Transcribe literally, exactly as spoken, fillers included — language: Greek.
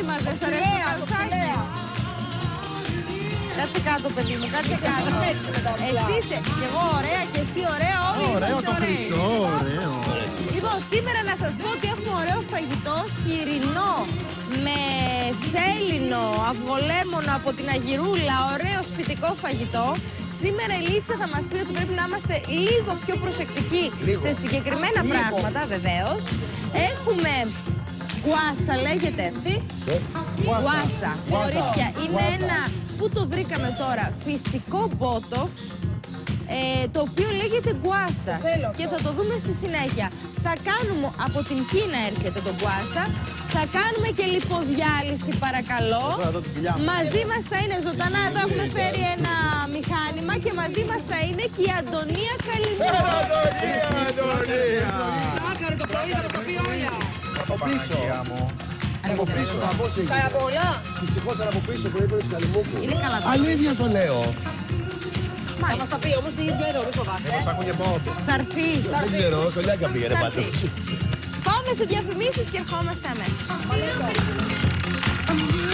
μας δεν σ' αρέσει το καλτσάκι. Κάτσε κάτω, παιδί μου, κάτσε κάτω. Εσύ είσαι, κι εγώ ωραία και εσύ ωραία, όλοι ωραίο είμαστε το ωραίοι. χρυσό, ωραίο. Λοιπόν, σήμερα να σας πω ότι έχουμε ωραίο φαγητό χοιρινό με σέλινο, αυγολέμονο από την Αγυρούλα, ωραίο σπιτικό φαγητό. Σήμερα η Λίτσα θα μας πει ότι πρέπει να είμαστε λίγο πιο προσεκτικοί λίγο. σε συγκεκριμένα λίγο. πράγματα, βεβαίως. Έχουμε γκουάσα, λέγεται. Τι? Γκουάσα. Κορίτσια, είναι ένα, πού το βρήκαμε τώρα, φυσικό μπότοξ, ε, το οποίο λέγεται γκουάσα. Και θα το δούμε στη συνέχεια. Θα κάνουμε, από την Κίνα έρχεται το γκουάσα. Θα κάνουμε και λιποδιάλυση, παρακαλώ. Μαζί μας θα είναι ζωντανά, εδώ έχουμε φέρει ένα μηχάνημα και μαζί μας θα είναι και η Αντωνία Καλινού. Άκαρε το πρωί, θα το πει όλα. Από πίσω. Από πίσω. Καραπολά. Δυστυχώς από πίσω που είπε της Καλιμούκου. Είναι καλά. Αλήθεια στο λέω. Θα μας τα πει όμως η ίδια εδώ, μην φοβάσαι. Θα έχουν και πόδο. Θα έρθει. Δεν ξέρω, στο Λιάγκα πήγαινε Θα πάντως. έρθει. Πάμε σε διαφημίσεις και ερχόμαστε αμέσως.